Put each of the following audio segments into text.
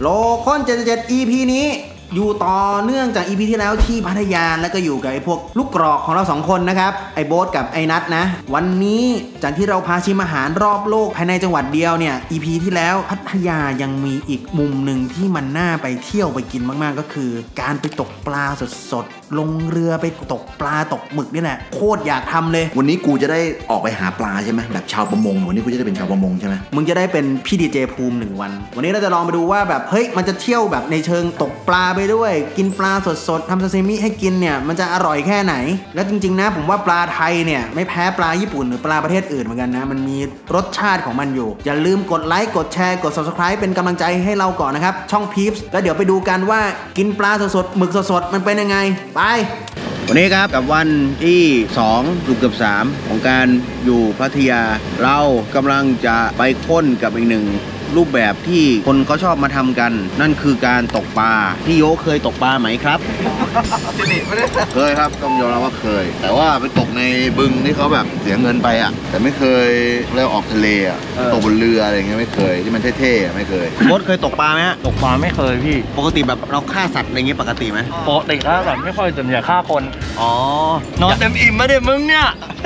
โลคอน77 EP นี้อยู่ต่อเนื่องจาก EP ที่แล้วที่พัทยาแล้วก็อยู่กับไอ้พวกลูกกรอกของเรา2คนนะครับไอ้โบ๊ทกับไอ้นัทนะวันนี้จากที่เราพาชิมอาหารรอบโลกภายในจังหวัดเดียวเนี่ย EP ที่แล้วพัทยายังมีอีกมุมหนึ่งที่มันน่าไปเที่ยวไปกินมากๆก็คือการไปตกปลาสดๆลงเรือไปตกปลาตกหมึกนี่แหละโคตรอยากทำเลยวันนี้กูจะได้ออกไปหาปลาใช่ไหมแบบชาวประมงวันนี้กูจะได้เป็นชาวประมงใช่ไหมมึงจะได้เป็นพี่ดีเจภูมิ1 วันวันนี้เราจะลองไปดูว่าแบบเฮ้ยมันจะเที่ยวแบบในเชิงตกปลาไปด้วยกินปลาสดๆทำซาซิมิให้กินเนี่ยมันจะอร่อยแค่ไหนและจริงๆนะผมว่าปลาไทยเนี่ยไม่แพ้ปลาญี่ปุ่นหรือปลาประเทศอื่นเหมือนกันนะมันมีรสชาติของมันอยู่อย่าลืมกดไลค์กดแชร์กด Subscribe เป็นกำลังใจให้เราก่อนนะครับช่องพีฟส์แล้วเดี๋ยวไปดูกันว่ากินปลาสดๆหมึกสดๆมันเป็นยังไงไปวันนี้ครับกับวันที่2เกือบ3ของการอยู่พัทยาเรากำลังจะไปค้นกับอีกหนึ่งรูปแบบที่คนเขาชอบมาทำกันนั่นคือการตกปลาพี่โยเคยตกปลาไหมครับเคยครับต้องยอมรับว่าเคยแต่ว่าไปตกในบึงที่เขาแบบเสียเงินไปอ่ะแต่ไม่เคยเรียกออกทะเลอ่ะตกบนเรืออะไรเงี้ยไม่เคยที่มันเท่ๆไม่เคยโบ๊ทเคยตกปลาไหมฮะตกปลาไม่เคยพี่ปกติแบบเราฆ่าสัตว์อะไรเงี้ยปกติไหมปกติแล้วแบบไม่ค่อยส่วนใหญ่ฆ่าคนอ๋อนอนเต็มอิ่มมาเด็มึงเนี่ย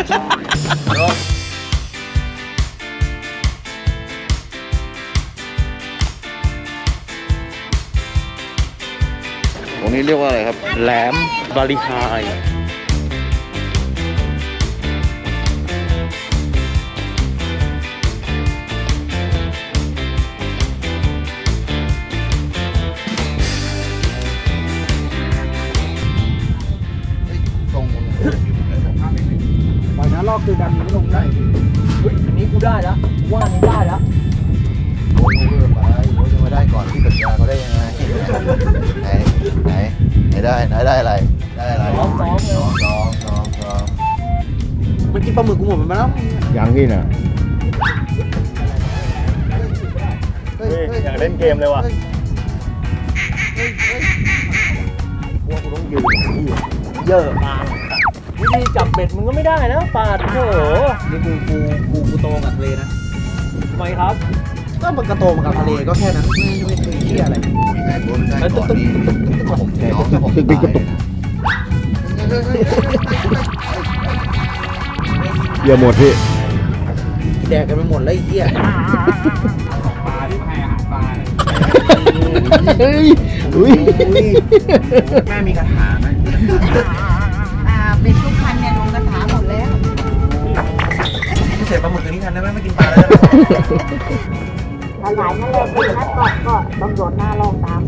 ตรงนี้เรียกว่าอะไรครับแหลมบาริคายปล่อยนะลอกคือดันไม่ลงได้เฮ้ยอันนี้กูได้แล้วว่านี้ได้แล้วโอ้ยโอ้ยจะมาได้ก่อนที่ปัญญาเขาได้ยังไงไหนได้อะไรได้อะไรซ้อมมันกินปลาหมึกกูหมดไปแล้วยังพี่น่ะอยากเล่นเกมเลยว่ะว่ากูต้องยืนเยอะปลาวิธีจับเบ็ดมึงก็ไม่ได้นะปลาโอ้โหนี่กูโตกับทะเลนะทำไมครับก็มันกระโตมากับทะเลก็แค่นั้นไม่เคยเที่ยอะไรแล้วก่อนนี่ผมแค่ผมตึกเยี่ยหมดพี่แดกกันไปหมดเลยไอ้เหี้ยปลาที่ให้อาหารปลาแม่มีคาถาไหมเป็นทุกคันเนี่ยลงกระถาหมดแล้วพิเศษปลาหมึกตัวนี้ทันได้ไหมไม่กินปลาแล้วหลายนั่นเลยเป็นนัดก่อนก็ตำรวจหน้าลองตาม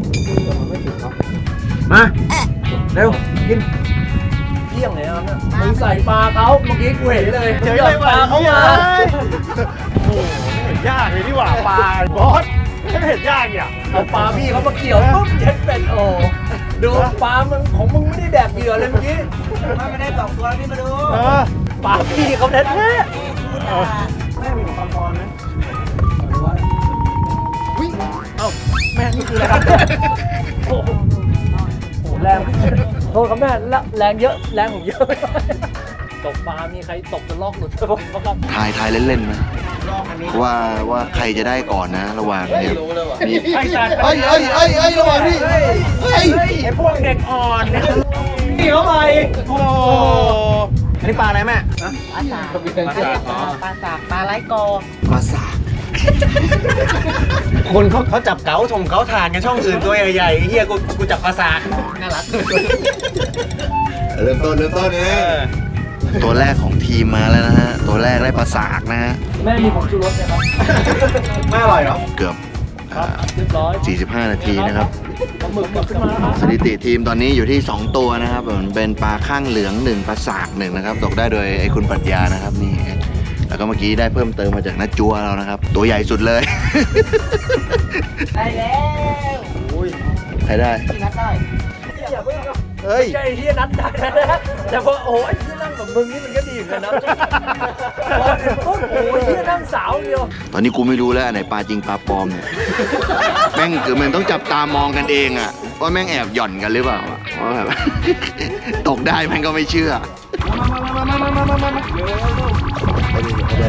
มาเร็วกินเที่ยงเลยนะมึงใส่ปลาเขาเมื่อกี้กูเห็นเลยเจอปลาเขามาโอ้โหไม่เห็นยากเลยที่ว่าปลาบอสไม่เห็นยากเนี่ยเอาปลาพี่เขามาเกี่ยวปุ๊บเจ็ดเป็นโอ้ดูปลามึงของมึงไม่ได้แดกเหยื่อเลยเมื่อกี้ไม่ได้2 ตัวนี่มาดูปลาพี่เขาแท้แม่มีปลาบอลไหมเอ้าแม่นี่คืออะไรครับโอ้โหแรงโทษครับแม่แรงเยอะแรงผมเยอะตกปลามีใครตกจนลอกหลุดบ้างครับทายเล่นๆไหมว่าใครจะได้ก่อนนะระหว่างเนี่ยมีเฮ้ยระหว่างนี่ไอ้พวกเด็กอ่อนนี่เขาไปโอ้อันนี้ปลาอะไรแม่ปลาสากปลาไหลกอปลาสากคนเขาจับเก๋าถงเก๋าถ่านกันช่องอื่นตัวใหญ่ๆเฮียกูจับปลาสากน่ารักเริ่มต้นเลยตัวแรกของทีมมาแล้วนะฮะตัวแรกได้ปลาสากนะฮะแม่มีผงชูรสไหมครับไม่อร่อยเหรอเกือบ45 นาทีนะครับสถิติทีมตอนนี้อยู่ที่2ตัวนะครับเป็นปลาข้างเหลือง1ปลาสาก1นะครับตกได้โดยไอ้คุณปรัชญานะครับนี่แล้วก็เมื่อกี้ได้เพิ่มเติมมาจากนัดจัวเรานะครับตัวใหญ่สุดเลยได้แล้วใครได้นัดได้เฮ้ยไอ้ที่นัดได้นะแต่พอโอ้ยที่นั่งกับมึงนี่มันก็ดีเหมือนกันนะโอ้โหที่นั่งสาวเดียวตอนนี้กูไม่รู้แล้วไหนปลาจริงปลาปลอมเนี่ยแม่งคือมันต้องจับตามองกันเองอะว่าแม่งแอบหย่อนกันหรือเปล่าว่าแบบตกได้แม่งก็ไม่เชื่อ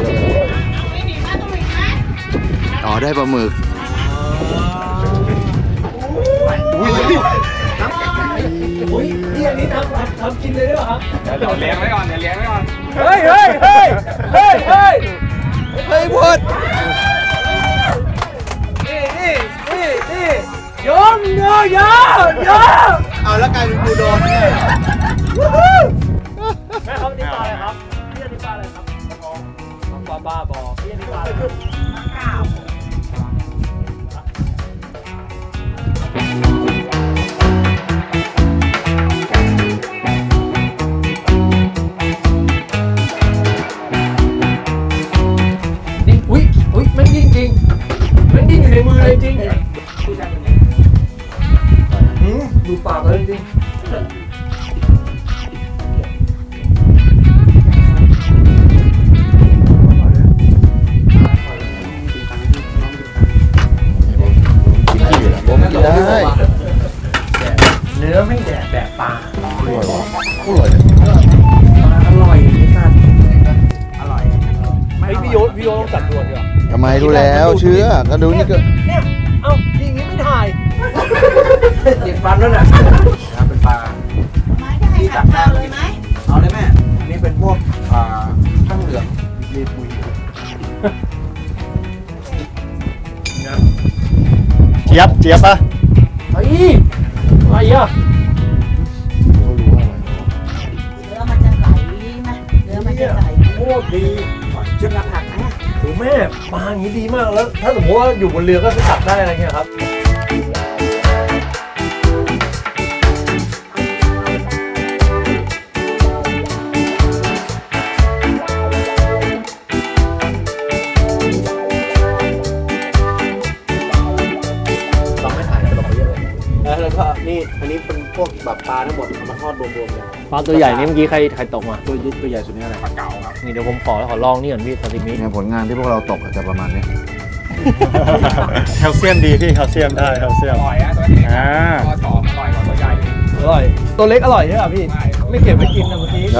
อ๋อได้ปลาหมึกนเลยด้วยครับเดี๋ยวเลี้ยงไว้ก่อนเฮ้ยพูดนี่ยอมเอาแล้วกลายเป็นกูโดนแม่เขาอธิบายอะไรครับพี่อธิบายอะไรครับบ้าบอพี่อธิบายอะไรอุ้ยแม่งดิ้งจริงแม่งดิ้งอยู่ในมือเลยจริงดูปากเลยจริงได้เนื้อไม่แดดแบบปลาอร่อยนี่สัตว์อร่อยพี่โยต้องจัดด่วนดีกว่าทำไมดูแล้วเชื่อก็ดูนี่ก็เนี่ยเอ้าทีนี้ไม่ถ่ายติดฟันแล้วน่ะเป็นปลาไม้ได้ค่ะเอาเลยไหมเอาเลยแม่อันนี้เป็นพวกข้างเหลืองรีปุยเจี๊ยบปะไอ้อะไรอ่ะเนื้อมันจะใสนะเนื้อมันจะใสโคตรดีจะกระผักไหมโอ้แม่ปลาอย่างนี้ดีมากแล้วถ้าสมมติว่าอยู่บนเรือก็จับได้อะไรเงี้ยครับแล้วก็นี่อันนี้เป็นพวกแบบปลาทั้งหมดเอามาทอดรวมๆเลยปลาตัวใหญ่นี่เมื่อกี้ใครตกมาตัวใหญ่สุดนี่อะไรปลาเก๋าครับนี่เดี๋ยวผมขอลองนี่ก่อนพี่ซาซิมิผลงานที่พวกเราตกอาจจะประมาณนี้แคลเซียมดีพี่แคลเซียมได้แคลเซียมอร่อยตัวนี้ตัวสองอร่อยกว่าตัวใหญ่อร่อยตัวเล็กอร่อยใช่ไหมพี่ไม่เก็บไว้กินนะเมื่อกี้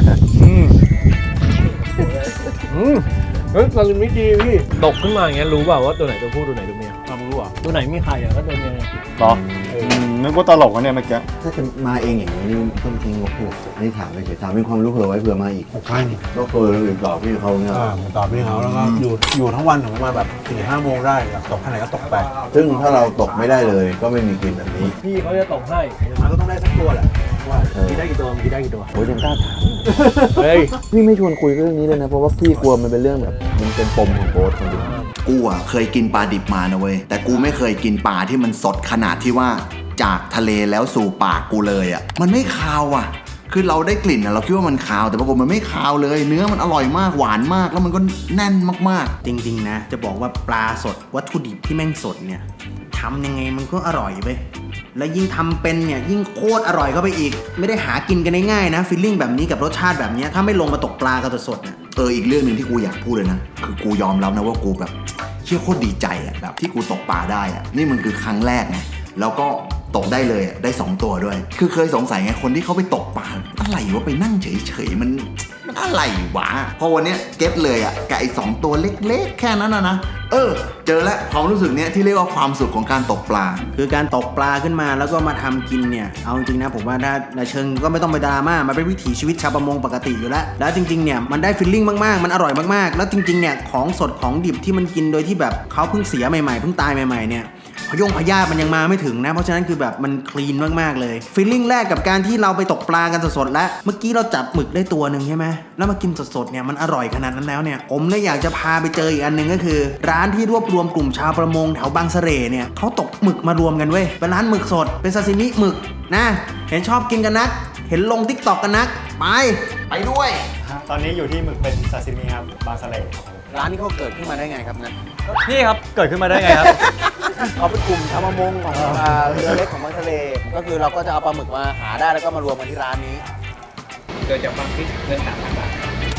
เฮ้ยซาซิมิดีพี่ตกขึ้นมาอย่างเงี้ยรู้เปล่าว่าตัวไหนตัวผู้ตัวไหนตัวเมียรู้อ่ะตัวไหนมีไข่อ่ะก็ตัวเมียหรอนึกว่าตลกนะเนี่ยเมื่อกี้ถ้าจะมาเองอย่างนี้ต้องทิ้งงบพวกนี่ถามไปเฉยถามเป็นความรู้เผื่อไว้เผื่อมาอีกใช่ก็เคยตอบพี่เขาเนี่ยตอบพี่เขาแล้วก็อยู่ทั้งวันถึงประมาณแบบ 4-5 โมงได้ตกขนาดก็ตกไปซึ่งถ้าเราตกไม่ได้เลยก็ไม่มีกินแบบนี้พี่เขาจะตกให้มันก็ต้องได้สักตัวแหละว่ากินได้กี่ตัวโอ้ยยังกล้าถามเฮ้ยพี่ไม่ชวนคุยเรื่องนี้เลยนะเพราะว่าพี่กลัวมันเป็นเรื่องแบบมันเป็นปมของโบ๊ทคนเดียวกูอ่ะเคยกินปลาดิบมานะเว้ยแต่กูไม่เคยกินปลาที่มันสดขนาดที่ว่าจากทะเลแล้วสู่ปากกูเลยอ่ะมันไม่คาวอ่ะคือเราได้กลิ่นอ่ะเราคิดว่ามันคาวแต่ปรากฏมันไม่คาวเลยเนื้อมันอร่อยมากหวานมากแล้วมันก็แน่นมากๆจริงๆนะจะบอกว่าปลาสดวัตถุดิบที่แม่งสดเนี่ยทำยังไงมันก็อร่อยไปแล้วยิ่งทำเป็นเนี่ยยิ่งโคตรอร่อยเข้าไปอีกไม่ได้หากินกันง่ายๆนะฟีลลิ่งแบบนี้กับรสชาติแบบนี้ถ้าไม่ลงมาตกปลากันสดๆเนี่ยอีกเรื่องนึงที่กูอยากพูดเลยนะคือกูยอมรับนะว่ากูแบบเชื่อโคตรดีใจอ่ะแบบที่กูตกปลาได้อ่ะนี่มันคือครั้งแรกไงแล้วก็ตกได้เลยได้2ตัวด้วยคือเคยสงสัยไงคนที่เขาไปตกปลาอะไรวะไปนั่งเฉยๆมันอะไรวะพอวันนี้เก็ตเลยอ่ะกับไอ้2ตัวเล็กๆแค่นั้นนะเจอแล้วความรู้สึกเนี้ยที่เรียกว่าความสุขของการตกปลาคือการตกปลาขึ้นมาแล้วก็มาทำกินเนี่ยเอาจริงนะผมว่าถ้าเชิงก็ไม่ต้องไปดราม่ามันเป็นวิถีชีวิตชาวประมงปกติอยู่แล้วจริงๆเนี่ยมันได้ฟีลลิ่งมากๆมันอร่อยมากๆแล้วจริงๆเนี่ยของสดของดิบที่มันกินโดยที่แบบเขาเพิ่งเสียใหม่ๆเพิ่งตายใหม่ๆเนี่ยพยาธิมันยังมาไม่ถึงนะเพราะฉะนั้นคือแบบมันคลีนมากๆเลยฟีลลิ่งแรกกับการที่เราไปตกปลากันสดๆแล้วเมื่อกี้เราจับหมึกได้ตัวหนึ่งใช่ไหมแล้วมากินสดๆเนี่ยมันอร่อยขนาดนั้นแล้วเนี่ยผมเลยอยากจะพาไปเจออีกอันหนึ่งก็คือร้านที่รวบรวมกลุ่มชาวประมงแถวบางเสร่เนี่ยเขาตกหมึกมารวมกันเว้ยเป็นร้านหมึกสดเป็นซาซิมิหมึกนะเห็นชอบกินกันนักเห็นลง TikTok กันนักไปด้วยตอนนี้อยู่ที่หมึกเป็นซาซิมิครับบางเสร่ร้านนี้เขาเกิดขึ้นมาได้ไงครับนะพี่ครับเกิดขึ้นมาได้ไงครับเขาเป็นกลุ่มชาวประมงของเรือเล็กของบางทะเลก็คือเราก็จะเอาปลาหมึกมาหาได้แล้วก็มารวมกันที่ร้านนี้เกิดจากความคิดเรื่อง3,000 บาท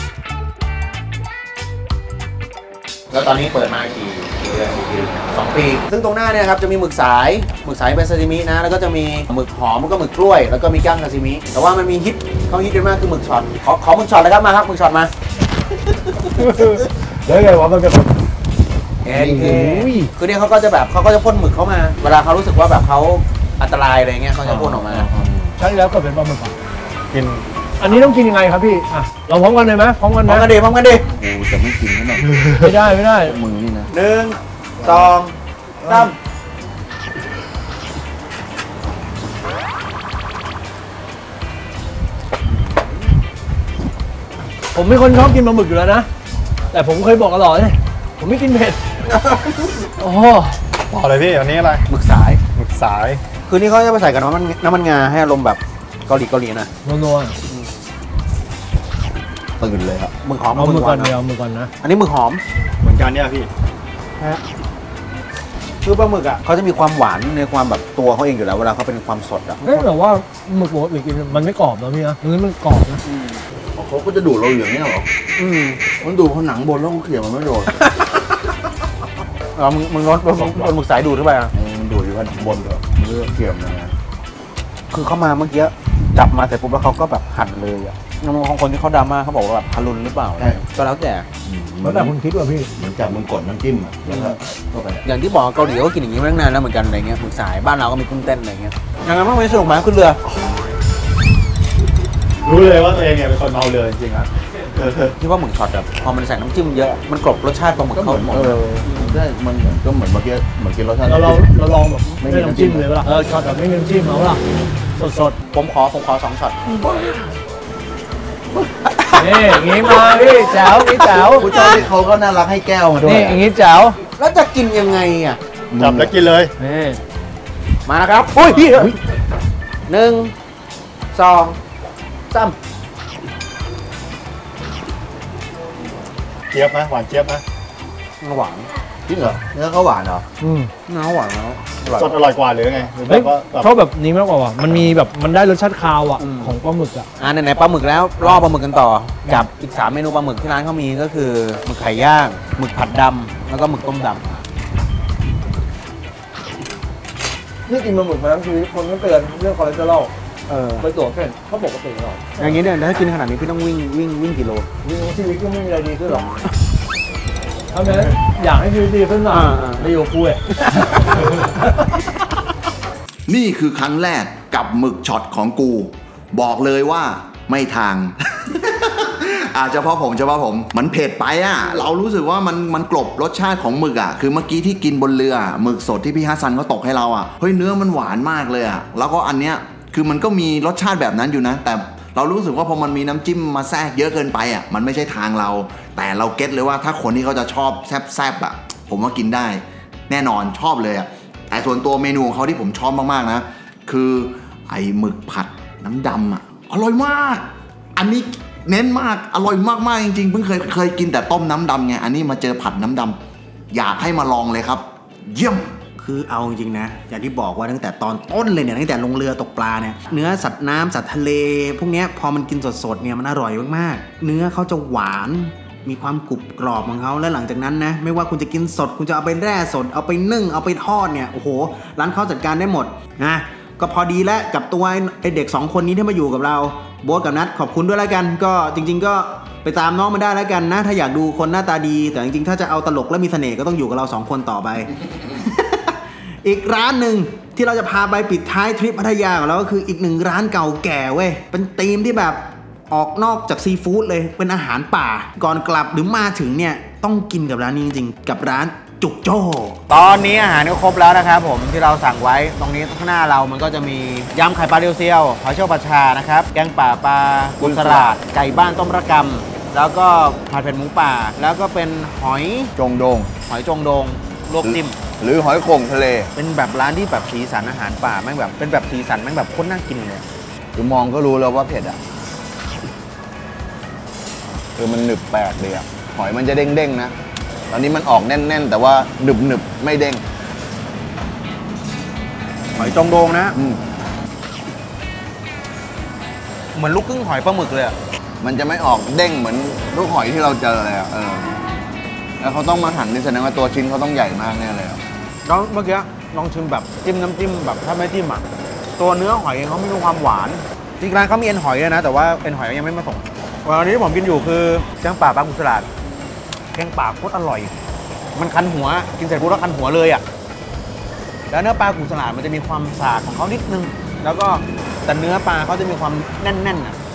แล้วตอนนี้เปิดมากี่เดือน2 ปีซึ่งตรงหน้าเนี่ยครับจะมีหมึกสายเป็นซาซิมินะแล้วก็จะมีหมึกหอมแล้วก็หมึกกล้วยแล้วก็มีก้างซาซิมิแต่ว่ามันมีเขาฮิตกันมากคือหมึกช็อตขอหมึกช็อตเลยครับมาครับหมึกช็อตมาได้ไงวะมันเป็นคือเนี่ยเขาก็จะพ่นหมึกเข้ามาเวลาเขารู้สึกว่าแบบเขาอันตรายอะไรเงี้ยเขาจะพ่นออกมาใช่แล้วก็เป็นปลาหมึกกินอันนี้ต้องกินยังไงครับพี่อ่ะเราพร้อมกันเลยไหมพร้อมกันพร้อนะมกันดิพร้อมกันดิโอ้จะไม่กินขนาดไม่ได้ไม่ได้มึงนี่นะ 1 2 3 ผมเป็นคนชอบกินปลาหมึกอยู่แล้วนะแต่ผมเคยบอกตลอดเลยผมไม่กินเผ็ดโอ้ต่อเลยพี่อันนี้อะไรหมึกสายหมึกสายคือนี่เขาจะไปใส่กับน้ำมันงาให้อารมณ์แบบเกาหลีนะนัวตื่นเลยครับหมึกหอมเอาหมึกก่อนหวาเดียวเอาหมึกก่อนนะอันนี้หมึกหอมเหมือนกันเนี่ยพี่คือปลาหมึกอ่ะเขาจะมีความหวานในความแบบตัวเขาเองอยู่แล้วเวลาเขาเป็นความสดอ่ะเอ๊ะแต่ว่าหมึกปกติกินมันไม่กรอบนะพี่นะเนื้อมันกรอบนะเขาก็จะดูดเราอย่างนี้เหรอ มันดูดเขาหนังบนแล้วเขาเขี่ยมันไม่โดดมึงโดนหมึกสายดูดเข้าไปอ่ะมันดูดอยู่ข้างบนเหรอมันก็เขี่ยมันนะคือเขามาเมื่อกี้จับมาเสร็จปุ๊บแล้วเขาก็แบบหั่นเลยอ่ะบางคนที่เขาดราม่าเขาบอกว่าแบบทารุณหรือเปล่าก็แล้วแต่แล้วแต่คนคิดว่าพี่เหมือนจับมึงกดน้ำจิ้มอ่ะแล้วก็เข้าไปอย่างที่บอกเกาหลีก็กินอย่างนี้มาตั้งนานแล้วเหมือนกันอะไรเงี้ยหมึกสายบ้านเราก็มีกุ้งเต้นอะไรเงี้ยอย่างนั้นไม่สนุกไหมขึ้นเรือรู้เลยว่าตัวเองเนี่ยเป็นคนเมาเรือจริงๆครับที่ว่าหมึกช็อตแบบพอมันใส่น้ำจิ้มเยอะมันกลบรสชาติปลาหมึกเขาหมดได้มันก็เหมือนเมื่อกี้เหมือนกินรสชาติเราลองแบบไม่มีน้ำจิ้มเลยป่ะช็อตแบบไม่มีน้ำจิ้มเอาล่ะสดผมขอ2ช็อตๆนี่อย่างงี้มาพี่แจ๋วนี่แจ๋วผู้ชายที่เขาก็น่ารักให้แก้วมาด้วยนี่อย่างงี้แจ๋วแล้วจะกินยังไงอ่ะจับแล้วกินเลยนี่มานะครับอุ้ยพี่1 2 3 เจี๊ยบนะหวานเจี๊ยบนะหวานจริงเหรอเนื้อเขาหวานเหรอน้ำหวานแล้วสดอร่อยกว่าหรือไงหรือแบเฮ้ยบว่าแบบชอบแบบนี้มากกว่าว่ะมันมีแบบมันได้รสชาติคาวอ่ะของปลาหมึกอ่ะไหนๆปลาหมึกแล้วล่อปลาหมึกกันต่อกับอีก3เมนูปลาหมึกที่ร้านเขามีก็คือหมึกไข่ย่างหมึกผัดดำแล้วก็หมึกต้มดนี่กินปลาหมึกมาทั้งชีวิตคนก็เตือนเรื่องคอเลสเตอรอลำไปตรวจเส้นเขาปกติหรออย่างนี้เนี่ยถ้ากินขนาดนี้พี่ต้องวิ่งกี่โลวิ่งชีวิตก็ไม่มีอะไรดีขึ้นหรอกทำไมอยากให้ชีวิตดีขึ้นหน่อยอ่าไปอยู่คุยนี่คือครั้งแรกกับหมึกช็อตของกู บอกเลยว่าไม่ทาง เฉพาะผมมันเผ็ดไปอ่ะเรารู้สึกว่ามันกลบรสชาติของหมึกอ่ะคือเมื่อกี้ที่กินบนเรือหมึกสดที่พี่ฮัสซันเขาตกให้เราอ่ะเฮ้ยเนื้อมันหวานมากเลยอ่ะแล้วก็อันเนี้ยคือมันก็มีรสชาติแบบนั้นอยู่นะแต่เรารู้สึกว่าพอมันมีน้ำจิ้มมาแทรกเยอะเกินไปอ่ะมันไม่ใช่ทางเรา แต่เราเก็ตเลยว่าถ้าคนที่เขาจะชอบแซ่บๆอ่ะผมว่ากินได้แน่นอนชอบเลยอ่ะแต่ส่วนตัวเมนูของเขาที่ผมชอบมากๆนะคือไอ้หมึกผัดน้ำดำอ่ะอร่อยมากอันนี้เน้นมากอร่อยมากๆจริงๆเพิ่งเคยกินแต่ต้มน้ำดำไงอันนี้มาเจอผัดน้ำดำอยากให้มาลองเลยครับ เยี่ยมคือเอาจริงๆนะอย่างที่บอกว่าตั้งแต่ตอนต้นเลยเนี่ยตั้งแต่ลงเรือตกปลาเนี่ยเนื้อสัตว์น้ำสัตว์ทะเลพวกเนี้ยพอมันกินสดๆเนี่ยมันอร่อยมากๆเนื้อเขาจะหวานมีความกรุบกรอบของเขาแล้วหลังจากนั้นนะไม่ว่าคุณจะกินสดคุณจะเอาไปแร่สดเอาไปนึ่งเอาไปทอดเนี่ยโอ้โหร้านเขาจัดการได้หมดนะก็พอดีแล้วกับตัวไอเด็ก2คนนี้ที่มาอยู่กับเราโบ๊ทกับนัทขอบคุณด้วยแล้วกันก็จริงๆก็ไปตามน้องมาได้แล้วกันนะถ้าอยากดูคนหน้าตาดีแต่จริงๆถ้าจะเอาตลกและมีเสน่ห์ก็ต้องอยู่กับเรา2คนต่อไป อีกร้านหนึ่งที่เราจะพาไปปิดท้ายทริปพัทยาของเราก็คืออีก1ร้านเก่าแก่เว้ยเป็นธีมที่แบบออกนอกจากซีฟู้ดเลยเป็นอาหารป่าก่อนกลับหรือมาถึงเนี่ยต้องกินกับร้านนี้จริงๆกับร้านจุกโจ้ตอนนี้อาหารก็ครบแล้วนะครับผมที่เราสั่งไว้ตรงนี้ข้างหน้าเรามันก็จะมียำไข่ปลาเรียวเซียวหอยเชลล์ปลาชานะครับแกงป่าปลากุนสลัดไก่บ้านต้มระกำแล้วก็ผัดเผ็ดหมูป่าแล้วก็เป็นหอยจงโดงจงโดงลวกจิ้มหรือหอยโข่งทะเลเป็นแบบร้านที่แบบสีสันอาหารป่าแม่งแบบเป็นแบบสีสันแม่งแบบโคตรน่ากินเลยคือมองก็รู้แล้วว่าเผ็ดอ่ะคือมันหนึบแปลกเลยอ่ะหอยมันจะเด้งๆนะตอนนี้มันออกแน่นๆแต่ว่าหนึบๆไม่เด้งหอยจงโดงนะเหมือนลูกครึ่งหอยปลาหมึกเลยอะมันจะไม่ออกเด้งเหมือนลูกหอยที่เราเจอเลยอ่ะแล้วเขาต้องมาหั่นนี่แสดงว่าตัวชิ้นเขาต้องใหญ่มากแน่เลยอ่ะแล้วเมื่อกี้ลองชิมแบบจิ้มน้ำจิ้มแบบถ้าไม่จิ้มอะตัวเนื้อหอยเองเขาไม่มีความหวานจริงๆร้านเขามีเอ็นหอยด้วยนะแต่ว่าเอ็นหอยยังไม่มาส่งวันนี้ที่ผมกินอยู่คือแกงป่าปลากุสลาดแกงป่าโคตรอร่อย มันคันหัวกินเสร็จปุ๊บแล้วคันหัวเลยอะแล้วเนื้อปลากุสลาดมันจะมีความสาบของเขานิดนึงแล้วก็แต่เนื้อปลาเขาจะมีความแน่นๆอะ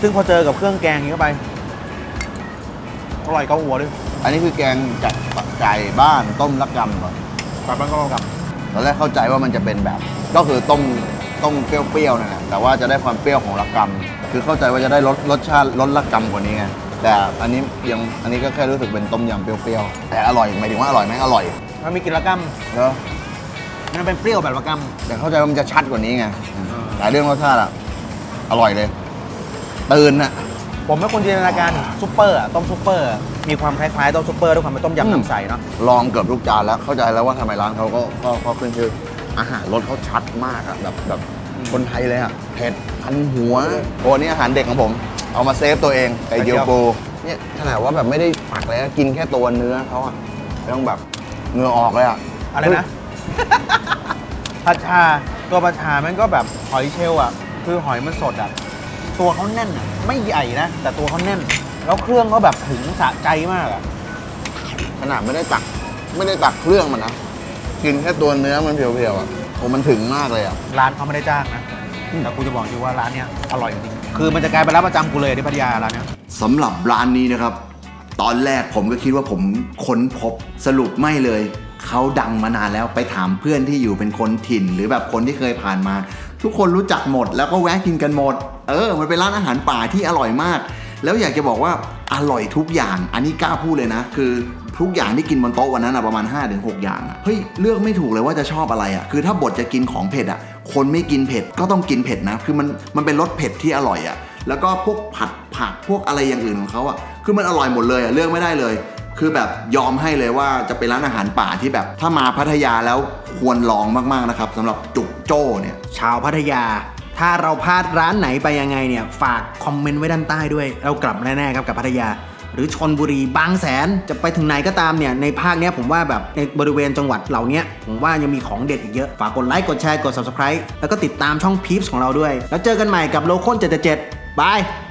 ซึ่งพอเจอกับเครื่องแกงนี้เข้าไปอร่อยเกาหัวด้วยอันนี้คือแกงจากไก่บ้านต้มละกำก่อนปลาบ้านก็กับตอนแรกเข้าใจว่ามันจะเป็นแบบ ก็คือต้มเปรี้ยวๆนั่นแหละแต่ว่าจะได้ความเปรี้ยวของละกำคือเข้าใจว่าจะได้รสชาติรสละกำกว่านี้ไงแต่อันนี้ก็แค่รู้สึกเป็นต้มยำเปรี้ยวๆแต่อร่อยหมายถึงว่าอร่อยไหมอร่อยมันมีกลิ่นละกเนอะำมันเป็นเปรี้ยวแบบละกำแต่เข้าใจว่ามันจะชัดกว่านี้ไงแต่เรื่องรสชาติอะอร่อยเลยตื่นอะผมไม่คนจินตนาการซุปเปอร์ต้มซุปเปอร์มีความคล้ายๆต้มซุปเปอร์ด้วยความเป็นต้มยำน้ำใสเนาะลองเกือบทุกจานแล้วเข้าใจแล้วว่าทำไมร้านเขาก็ขึ้นชื่ออาหารรสเขาชัดมากอะแบบคนไทยเลยอะเผ็ดพันหัวโอ้นี่อาหารเด็กของผมเอามาเซฟตัวเองไก่เจียวปูเนี่ยขนาดว่าแบบไม่ได้ปักเลยนะกินแค่ตัวเนื้อเขาอะต้องแบบเหงื่อออกเลยอะอะไรนะ ผัดชาตัวผัดชามันก็แบบหอยเชลล์อ่ะคือหอยมันสดอ่ะตัวเขาแน่นอ่ะไม่ใหญ่นะแต่ตัวเขาแน่นแล้วเครื่องเขาแบบถึงสะใจมากอ่ะขนาดไม่ได้ตักเครื่องมันนะกินแค่ตัวเนื้อมันเพียวๆอะโอ้มันถึงมากเลยอะร้านเขาไม่ได้จ้างนะแต่กูจะบอกอยู่ว่าร้านเนี้ยอร่อยจริงคือมันจะกลายเป็นร้านประจำกูเลยที่พัทยาร้านเนี้ยสำหรับร้านนี้นะครับตอนแรกผมก็คิดว่าผมค้นพบสรุปไม่เลยเขาดังมานานแล้วไปถามเพื่อนที่อยู่เป็นคนถิ่นหรือแบบคนที่เคยผ่านมาทุกคนรู้จักหมดแล้วก็แวะกินกันหมดมันเป็นร้านอาหารป่าที่อร่อยมากแล้วอยากจะบอกว่าอร่อยทุกอย่างอันนี้กล้าพูดเลยนะคือทุกอย่างที่กินบนโต๊ะวันนั้นประมาณ 5-6 อย่างเฮ้ยเลือกไม่ถูกเลยว่าจะชอบอะไรคือถ้าบทจะกินของเผ็ดคนไม่กินเผ็ดก็ต้องกินเผ็ดนะคือมันเป็นรสเผ็ดที่อร่อยแล้วก็พวกผัดผักพวกอะไรอย่างอื่นของเขาคือมันอร่อยหมดเลยเลือกไม่ได้เลยคือแบบยอมให้เลยว่าจะเป็นร้านอาหารป่าที่แบบถ้ามาพัทยาแล้วควรลองมากๆนะครับสำหรับจุกโจ้เนี่ยชาวพัทยาถ้าเราพลาดร้านไหนไปยังไงเนี่ยฝากคอมเมนต์ไว้ด้านใต้ด้วยเรากลับแน่ๆครับกับพัทยาหรือชลบุรีบางแสนจะไปถึงไหนก็ตามเนี่ยในภาคเนี้ยผมว่าแบบในบริเวณจังหวัดเหล่านี้ผมว่ายังมีของเด็ดอีกเยอะฝากกดไลค์กดแชร์กด Subscribe แล้วก็ติดตามช่องพีพส์ของเราด้วยแล้วเจอกันใหม่กับโลคอล777บาย